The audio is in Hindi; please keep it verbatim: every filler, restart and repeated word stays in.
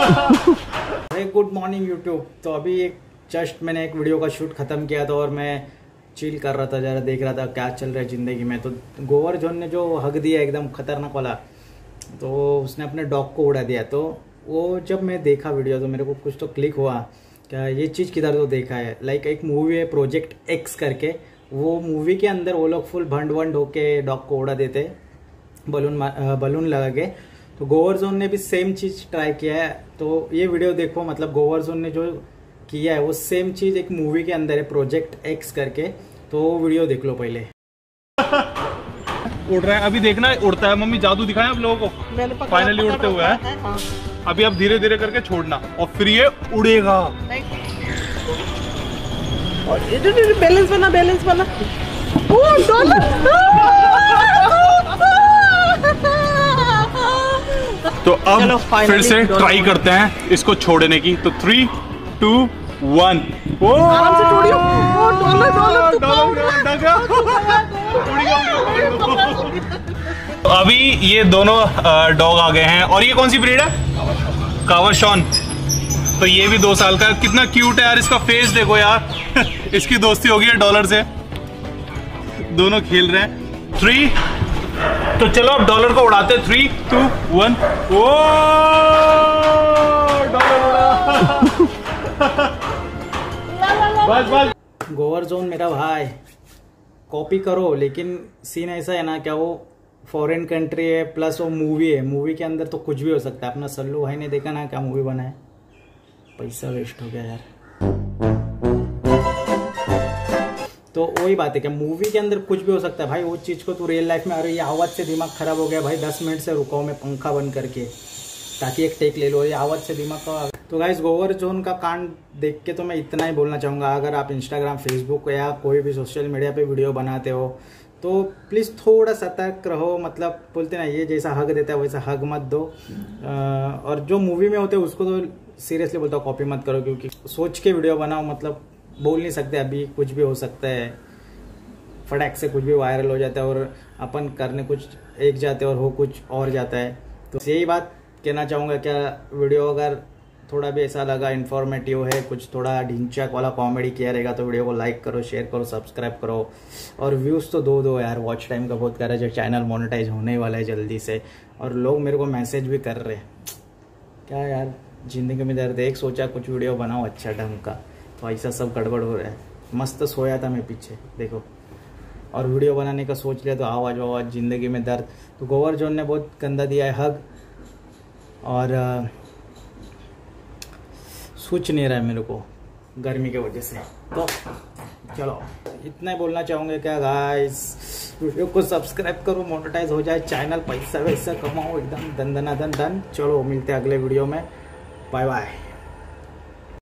Good morning YouTube. तो अभी एक जस्ट मैंने एक वीडियो का शूट खत्म किया था और मैं चिल कर रहा था, जरा देख रहा था क्या चल रहा है ज़िंदगी में। तो गोवर जोन ने जो हक दिया एकदम खतरनाक वाला, तो उसने अपने डॉग को उड़ा दिया। तो वो जब मैं देखा वीडियो तो मेरे को कुछ तो क्लिक हुआ, क्या ये चीज़ किधर तो देखा है। लाइक एक मूवी है प्रोजेक्ट एक्स करके, वो मूवी के अंदर वो लोग फुल भंड वंड होके डॉग को उड़ा देते बलून बलून लगा के। तो गोवर जोन ने भी सेम चीज़ ट्राई किया है। तो ये वीडियो देखो, मतलब गोवर जोन ने जो किया है वो सेम चीज़ एक मूवी के अंदर है प्रोजेक्ट एक्स करके। तो वो वीडियो देख लो पहले। उड़ रहा है, अभी देखना है उड़ता है। मम्मी जादू दिखाएं आप लोगों को, फाइनली उड़ते हुए है। हाँ। अभी आप धीरे धीरे करके छोड़ना और फिर ये उड़ेगा। बैलेंस बना, बैलेंस बना। तो अब फिर से ट्राई करते हैं इसको छोड़ने की। तो थ्री टू वन। आराम से छोड़ियो। डॉलर तो अभी ये दोनों डॉग आ गए हैं। और ये कौन सी ब्रीड है? कावरशॉन। तो ये भी दो साल का। कितना क्यूट है यार, इसका फेस देखो यार। इसकी दोस्ती हो गई है डॉलर से, दोनों खेल रहे हैं। थ्री, तो चलो अब डॉलर को उड़ाते हैं। Three two one. ओ डॉलर उड़ा। बस बस। गोवर जोन मेरा भाई, कॉपी करो, लेकिन सीन ऐसा है ना, क्या वो फॉरेन कंट्री है प्लस वो मूवी है। मूवी के अंदर तो कुछ भी हो सकता है। अपना सल्लू भाई ने देखा ना क्या मूवी बना है, पैसा वेस्ट हो गया यार। तो वही बात है, क्या मूवी के अंदर कुछ भी हो सकता है भाई। वो चीज़ को तू रियल लाइफ में, अरे ये आवाज़ से दिमाग खराब हो गया भाई, दस मिनट से रुकाओ मैं पंखा बंद करके ताकि एक टेक ले लो, ये आवाज़ से दिमाग का। तो गाइस गोवर जोन का कांड देख के तो मैं इतना ही बोलना चाहूँगा, अगर आप इंस्टाग्राम, फेसबुक या कोई भी सोशल मीडिया पे वीडियो बनाते हो तो प्लीज़ थोड़ा सतर्क रहो। मतलब बोलते ना, ये जैसा हक देता है वैसा हक मत दो। और जो मूवी में होते हैं उसको तो सीरियसली बोलता हूँ कॉपी मत करो, क्योंकि सोच के वीडियो बनाओ। मतलब बोल नहीं सकते, अभी कुछ भी हो सकता है, फटाक से कुछ भी वायरल हो जाता है और अपन करने कुछ एक जाते हैं और हो कुछ और जाता है। तो यही बात कहना चाहूँगा, क्या वीडियो अगर थोड़ा भी ऐसा लगा इन्फॉर्मेटिव है, कुछ थोड़ा ढिंचक वाला कॉमेडी किया रहेगा तो वीडियो को लाइक करो, शेयर करो, सब्सक्राइब करो और व्यूज़ तो दो दो यार। वॉच टाइम का बहुत कर रहा है, जो चैनल मोनेटाइज होने वाला है जल्दी से। और लोग मेरे को मैसेज भी कर रहे हैं, क्या यार जिंदगी में दर्द। एक सोचा कुछ वीडियो बनाओ अच्छा ढंग का, तो ऐसा सब गड़बड़ हो रहा है। मस्त सोया था मैं पीछे देखो, और वीडियो बनाने का सोच लिया तो आवाज़ आवाज़ जिंदगी में दर्द। तो गोवर जोन ने बहुत गंदा दिया है हग, और सूझ नहीं रहा है मेरे को गर्मी की वजह से। तो चलो इतना ही बोलना चाहूँगा, क्या गाइस वीडियो को सब्सक्राइब करो, मोनेटाइज हो जाए चैनल, पैसा वैसा कमाओ एकदम दन दना दन दन। चलो मिलते हैं अगले वीडियो में, बाय बाय।